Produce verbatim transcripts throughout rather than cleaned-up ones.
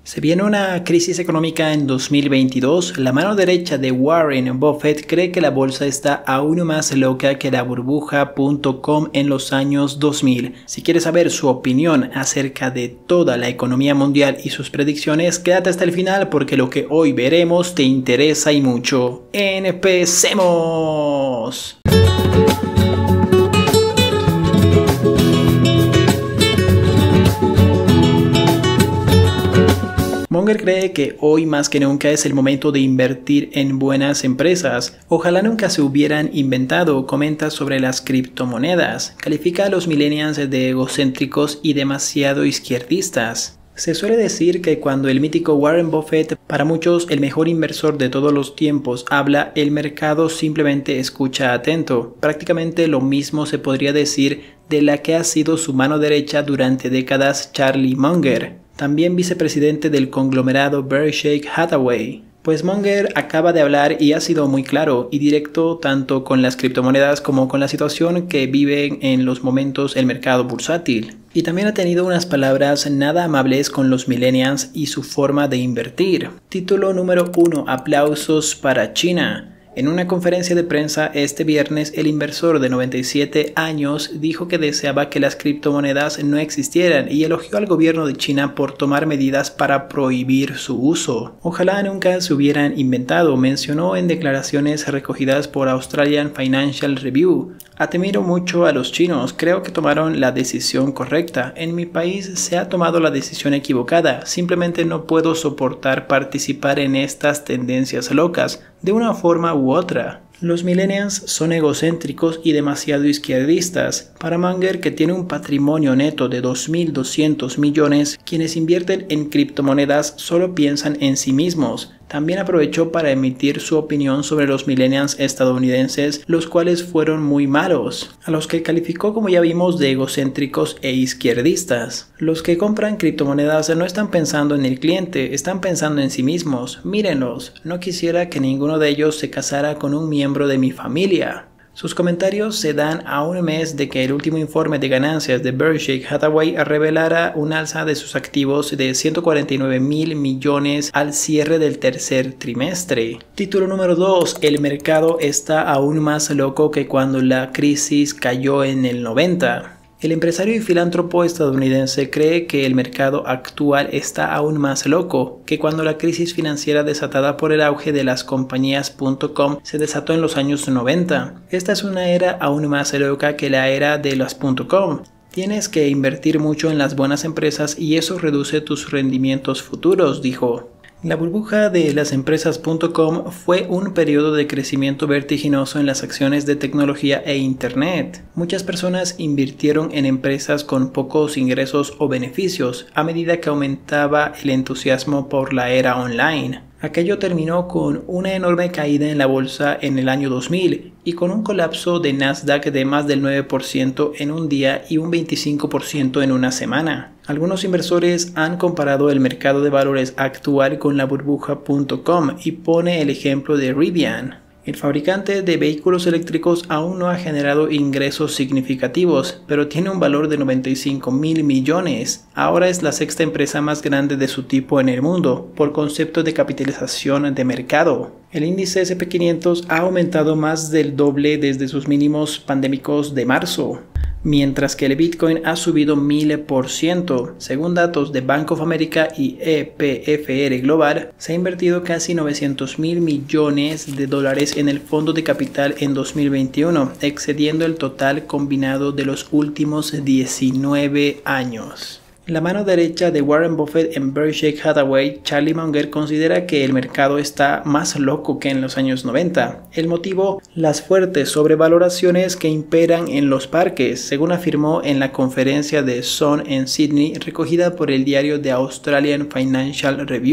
Se viene una crisis económica en dos mil veintidós. La mano derecha de Warren Buffett cree que la bolsa está aún más loca que la burbuja punto com en los años dos mil. Si quieres saber su opinión acerca de toda la economía mundial y sus predicciones, quédate hasta el final porque lo que hoy veremos te interesa y mucho. ¡Empecemos! Munger cree que hoy más que nunca es el momento de invertir en buenas empresas. Ojalá nunca se hubieran inventado. Comenta sobre las criptomonedas. Califica a los millennials de egocéntricos y demasiado izquierdistas. Se suele decir que cuando el mítico Warren Buffett, para muchos el mejor inversor de todos los tiempos, habla, el mercado simplemente escucha atento. Prácticamente lo mismo se podría decir de la que ha sido su mano derecha durante décadas, Charlie Munger, también vicepresidente del conglomerado Berkshire Hathaway. Pues Munger acaba de hablar y ha sido muy claro y directo tanto con las criptomonedas como con la situación que vive en los momentos el mercado bursátil. Y también ha tenido unas palabras nada amables con los millennials y su forma de invertir. Título número uno. Aplausos para China. En una conferencia de prensa este viernes, el inversor de noventa y siete años dijo que deseaba que las criptomonedas no existieran y elogió al gobierno de China por tomar medidas para prohibir su uso. Ojalá nunca se hubieran inventado, mencionó en declaraciones recogidas por Australian Financial Review. Admiro mucho a los chinos, creo que tomaron la decisión correcta. En mi país se ha tomado la decisión equivocada, simplemente no puedo soportar participar en estas tendencias locas, de una forma u otra. Los millennials son egocéntricos y demasiado izquierdistas. Para Munger, que tiene un patrimonio neto de dos mil doscientos millones, quienes invierten en criptomonedas solo piensan en sí mismos. También aprovechó para emitir su opinión sobre los millennials estadounidenses, los cuales fueron muy malos, a los que calificó, como ya vimos, de egocéntricos e izquierdistas. Los que compran criptomonedas no están pensando en el cliente, están pensando en sí mismos. Mírenlos, no quisiera que ninguno de ellos se casara con un miembro de mi familia. Sus comentarios se dan a un mes de que el último informe de ganancias de Berkshire Hathaway revelara un alza de sus activos de ciento cuarenta y nueve mil millones al cierre del tercer trimestre. Título número dos. El mercado está aún más loco que cuando la crisis cayó en el noventa. El empresario y filántropo estadounidense cree que el mercado actual está aún más loco que cuando la crisis financiera desatada por el auge de las compañías punto com se desató en los años noventa. Esta es una era aún más loca que la era de las punto com. Tienes que invertir mucho en las buenas empresas y eso reduce tus rendimientos futuros, dijo. La burbuja de las empresas punto com fue un periodo de crecimiento vertiginoso en las acciones de tecnología e internet. Muchas personas invirtieron en empresas con pocos ingresos o beneficios a medida que aumentaba el entusiasmo por la era online. Aquello terminó con una enorme caída en la bolsa en el año dos mil y con un colapso de Nasdaq de más del nueve por ciento en un día y un veinticinco por ciento en una semana. Algunos inversores han comparado el mercado de valores actual con la burbuja punto com y pone el ejemplo de Rivian. El fabricante de vehículos eléctricos aún no ha generado ingresos significativos, pero tiene un valor de noventa y cinco mil millones. Ahora es la sexta empresa más grande de su tipo en el mundo, por concepto de capitalización de mercado. El índice ese and pe quinientos ha aumentado más del doble desde sus mínimos pandémicos de marzo, mientras que el Bitcoin ha subido mil por ciento. Según datos de Bank of America y E P F R Global, se ha invertido casi novecientos mil millones de dólares en el fondo de capital en dos mil veintiuno, excediendo el total combinado de los últimos diecinueve años. La mano derecha de Warren Buffett en Berkshire Hathaway, Charlie Munger, considera que el mercado está más loco que en los años noventa. El motivo, las fuertes sobrevaloraciones que imperan en los parques, según afirmó en la conferencia de Sun en Sydney recogida por el diario The Australian Financial Review.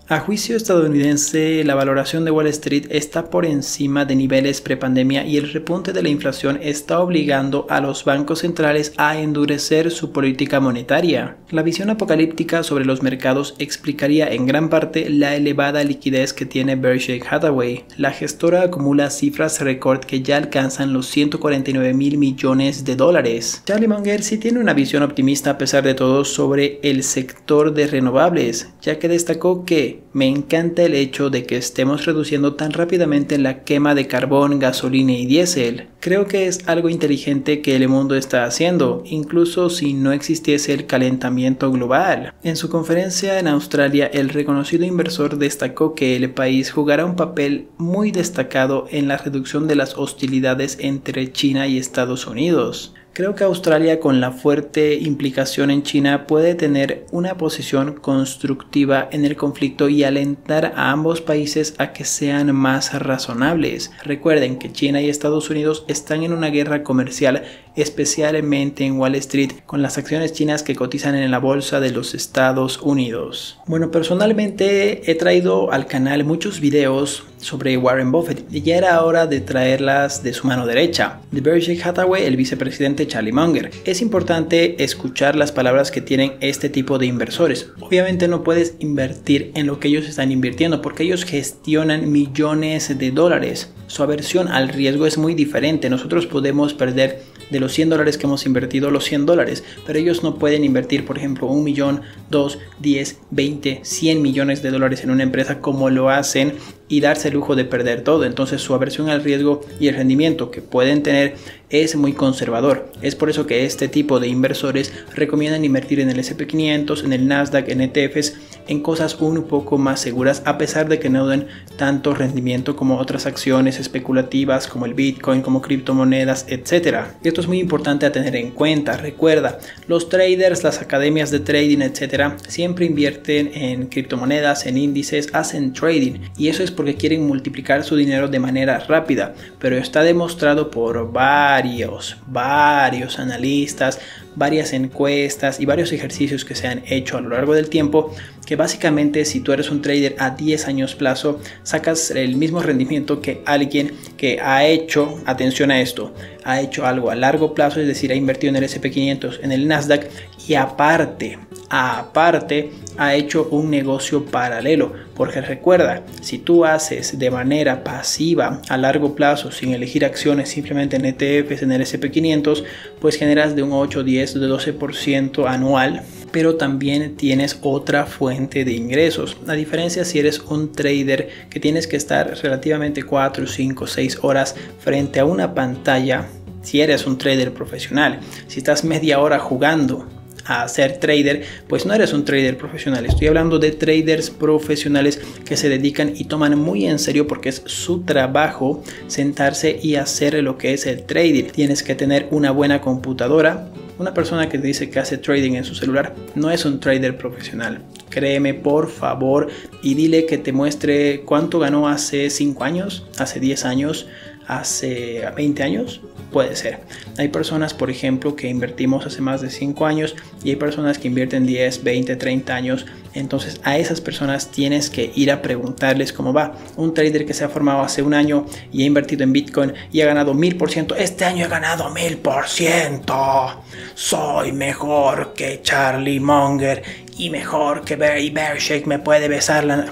A juicio estadounidense, la valoración de Wall Street está por encima de niveles prepandemia y el repunte de la inflación está obligando a los bancos centrales a endurecer su política monetaria. La visión apocalíptica sobre los mercados explicaría en gran parte la elevada liquidez que tiene Berkshire Hathaway. La gestora acumula cifras récord que ya alcanzan los ciento cuarenta y nueve mil millones de dólares. Charlie Munger sí tiene una visión optimista a pesar de todo sobre el sector de renovables, ya que destacó que me encanta el hecho de que estemos reduciendo tan rápidamente la quema de carbón, gasolina y diésel. Creo que es algo inteligente que el mundo está haciendo, incluso si no existiese el calentamiento global. En su conferencia en Australia, el reconocido inversor destacó que el país jugará un papel muy destacado en la reducción de las hostilidades entre China y Estados Unidos. Creo que Australia, con la fuerte implicación en China, puede tener una posición constructiva en el conflicto y alentar a ambos países a que sean más razonables. Recuerden que China y Estados Unidos están en una guerra comercial, especialmente en Wall Street, con las acciones chinas que cotizan en la bolsa de los Estados Unidos. Bueno, personalmente he traído al canal muchos videos sobre Warren Buffett y ya era hora de traerlas de su mano derecha, de Berkshire Hathaway, el vicepresidente Charlie Munger. Es importante escuchar las palabras que tienen este tipo de inversores. Obviamente no puedes invertir en lo que ellos están invirtiendo porque ellos gestionan millones de dólares. Su aversión al riesgo es muy diferente. Nosotros podemos perder de los cien dólares que hemos invertido los cien dólares, pero ellos no pueden invertir, por ejemplo, un millón, dos, diez, veinte, cien millones de dólares en una empresa como lo hacen y darse el lujo de perder todo. Entonces su aversión al riesgo y el rendimiento que pueden tener es muy conservador. Es por eso que este tipo de inversores recomiendan invertir en el ese and pe quinientos, en el Nasdaq, en E T Fs, en cosas un poco más seguras, a pesar de que no den tanto rendimiento como otras acciones especulativas como el Bitcoin, como criptomonedas, etcétera. Esto es muy importante a tener en cuenta. Recuerda, los traders, las academias de trading, etcétera, siempre invierten en criptomonedas, en índices, hacen trading, y eso es porque quieren multiplicar su dinero de manera rápida, pero está demostrado por varios, varios analistas, varias encuestas y varios ejercicios que se han hecho a lo largo del tiempo, que básicamente si tú eres un trader a diez años plazo, sacas el mismo rendimiento que alguien que ha hecho, atención a esto, ha hecho algo a largo plazo, es decir, ha invertido en el ese and pe quinientos, en el Nasdaq, y aparte, aparte, ha hecho un negocio paralelo. Porque recuerda, si tú haces de manera pasiva a largo plazo, sin elegir acciones, simplemente en E T Fs, en el ese and pe quinientos, pues generas de un ocho, diez, de doce por ciento anual, pero también tienes otra fuente de ingresos. A diferencia si eres un trader que tienes que estar relativamente cuatro, cinco, seis horas frente a una pantalla, si eres un trader profesional, si estás media hora jugando a ser trader, pues no eres un trader profesional. Estoy hablando de traders profesionales que se dedican y toman muy en serio, porque es su trabajo sentarse y hacer lo que es el trading. Tienes que tener una buena computadora. Una persona que te dice que hace trading en su celular no es un trader profesional. Créeme, por favor, y dile que te muestre cuánto ganó hace cinco años, hace diez años, hace veinte años. Puede ser. Hay personas, por ejemplo, que invertimos hace más de cinco años y hay personas que invierten diez, veinte, treinta años. Entonces a esas personas tienes que ir a preguntarles cómo va. Un trader que se ha formado hace un año y ha invertido en Bitcoin y ha ganado mil por ciento. Este año he ganado mil por ciento. Soy mejor que Charlie Munger y mejor que Barry Berkshire. Me puede besar la...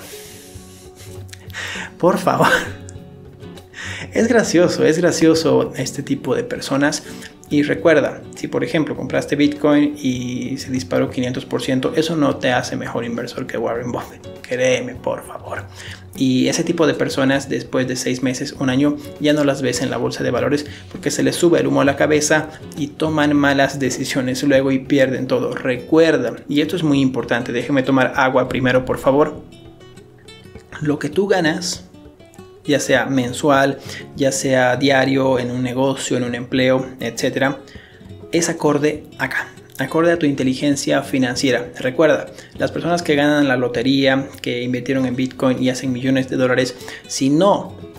Por favor. Es gracioso, es gracioso este tipo de personas. Y recuerda, si por ejemplo compraste Bitcoin y se disparó quinientos por ciento, eso no te hace mejor inversor que Warren Buffett. Créeme, por favor. Y ese tipo de personas, después de seis meses, un año, ya no las ves en la bolsa de valores porque se les sube el humo a la cabeza y toman malas decisiones luego y pierden todo. Recuerda, y esto es muy importante, déjeme tomar agua primero, por favor. Lo que tú ganas, ya sea mensual, ya sea diario, en un negocio, en un empleo, etcétera, es acorde acá, acorde a tu inteligencia financiera. Recuerda, las personas que ganan la lotería, que invirtieron en Bitcoin y hacen millones de dólares, si no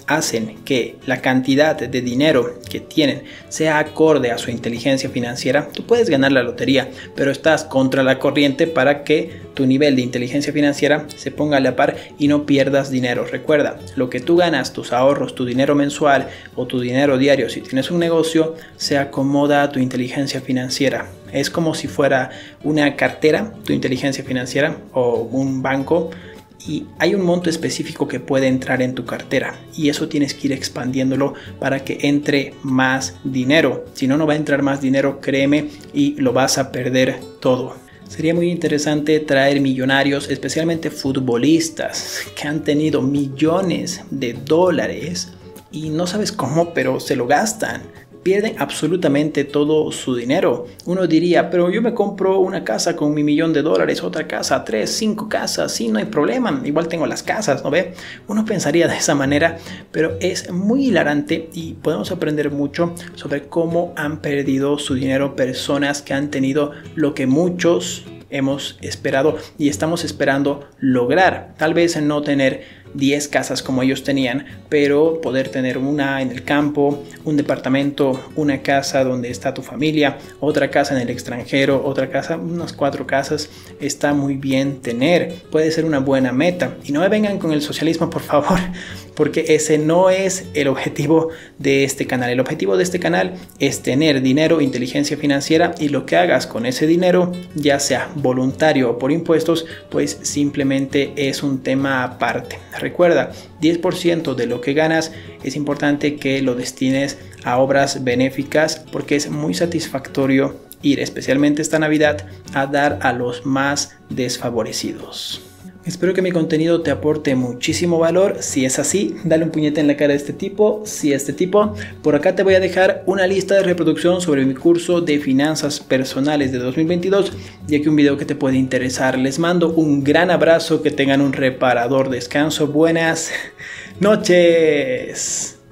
hacen que la cantidad de dinero que tienen sea acorde a su inteligencia financiera, tú puedes ganar la lotería, pero estás contra la corriente para que tu nivel de inteligencia financiera se ponga a la par y no pierdas dinero. Recuerda, lo que tú ganas, tus ahorros, tu dinero mensual o tu dinero diario, si tienes un negocio, se acomoda a tu inteligencia financiera. Es como si fuera una cartera, tu inteligencia financiera, o un banco, y hay un monto específico que puede entrar en tu cartera y eso tienes que ir expandiéndolo para que entre más dinero. Si no, no va a entrar más dinero, créeme, y lo vas a perder todo. Sería muy interesante traer millonarios, especialmente futbolistas que han tenido millones de dólares y no sabes cómo, pero se lo gastan. Pierden absolutamente todo su dinero. Uno diría, pero yo me compro una casa con mi millón de dólares, otra casa, tres, cinco casas, sí, no hay problema, igual tengo las casas, ¿no ve? Uno pensaría de esa manera, pero es muy hilarante y podemos aprender mucho sobre cómo han perdido su dinero personas que han tenido lo que muchos hemos esperado y estamos esperando lograr. Tal vez no tener diez casas como ellos tenían, pero poder tener una en el campo, un departamento, una casa donde está tu familia, otra casa en el extranjero, otra casa, unas cuatro casas, está muy bien tener. Puede ser una buena meta. Y no me vengan con el socialismo, por favor, porque ese no es el objetivo de este canal. El objetivo de este canal es tener dinero, inteligencia financiera, y lo que hagas con ese dinero, ya sea voluntario o por impuestos, pues simplemente es un tema aparte. Recuerda, diez por ciento de lo que ganas es importante que lo destines a obras benéficas porque es muy satisfactorio ir, especialmente esta Navidad, a dar a los más desfavorecidos. Espero que mi contenido te aporte muchísimo valor. Si es así, dale un puñete en la cara a este tipo. Si es este tipo, por acá te voy a dejar una lista de reproducción sobre mi curso de finanzas personales de dos mil veintidós y aquí un video que te puede interesar. Les mando un gran abrazo, que tengan un reparador descanso. Buenas noches.